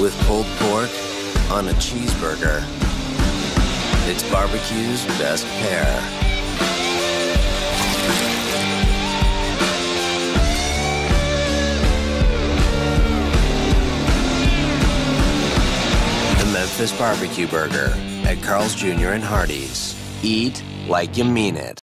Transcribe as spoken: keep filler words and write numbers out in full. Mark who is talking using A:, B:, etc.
A: with pulled pork on a cheeseburger. It's barbecue's best pair. The Memphis Barbecue Burger at Carl's Junior and Hardee's. Eat like you mean it.